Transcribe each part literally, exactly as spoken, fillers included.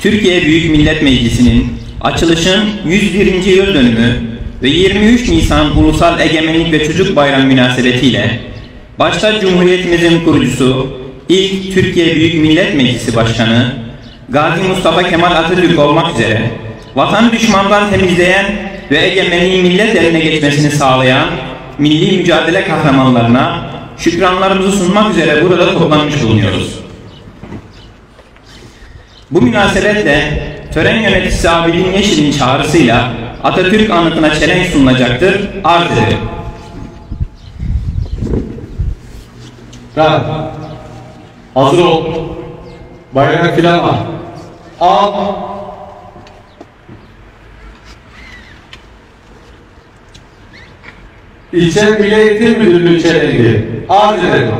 Türkiye Büyük Millet Meclisi'nin açılışın yüz birinci yıl dönümü ve yirmi üç Nisan Ulusal Egemenlik ve Çocuk Bayramı münasebetiyle başta Cumhuriyetimizin kurucusu, ilk Türkiye Büyük Millet Meclisi Başkanı Gazi Mustafa Kemal Atatürk olmak üzere vatan düşmandan temizleyen ve egemenliğin millet eline geçmesini sağlayan milli mücadele kahramanlarına şükranlarımızı sunmak üzere burada toplanmış bulunuyoruz. Bu münasebetle tören yöneticisi Abidin Yeşil'in çağrısıyla Atatürk anıtına çelenk sunulacaktır. Arz ederim. Rahat. Hazır ol. Bayrak filan var. Al. İlçe Milli Eğitim Müdürlüğü çelengi. Arz ederim.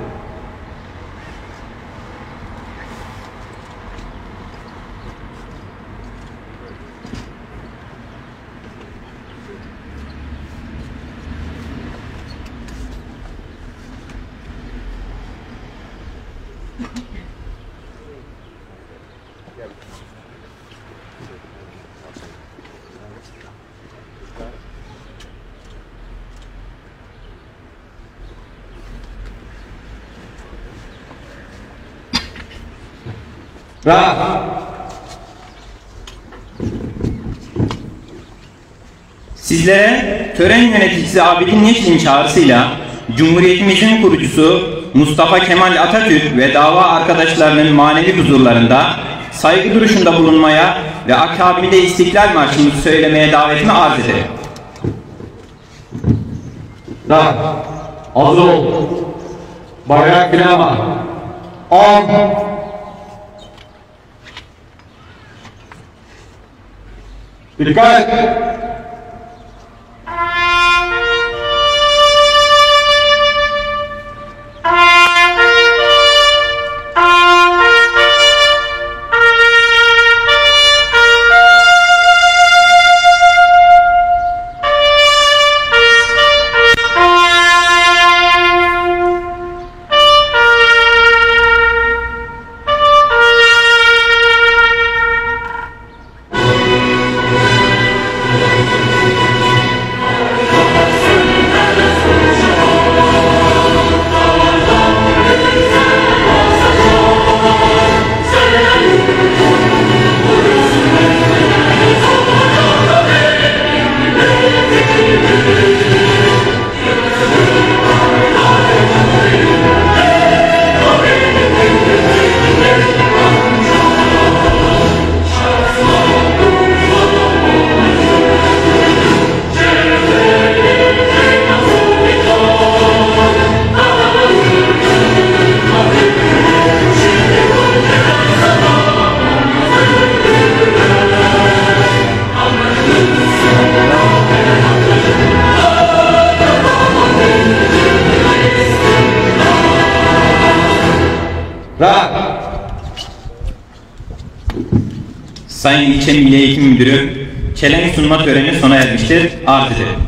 Rahat. Sizlere tören yöneticisi Abidin Yeşil'in çağrısıyla Cumhuriyetimizin kurucusu Mustafa Kemal Atatürk ve dava arkadaşlarının manevi huzurlarında saygı duruşunda bulunmaya ve akabinde İstiklal Marşı'nı söylemeye davetimi arz ederim. Rahat. Hazır ol. Bayrak filan var. Al. Dikkat! Rahat. Sayın İlçe Milli Eğitim Müdürü, çelenk sunma töreni sona ermiştir. Arz ederim.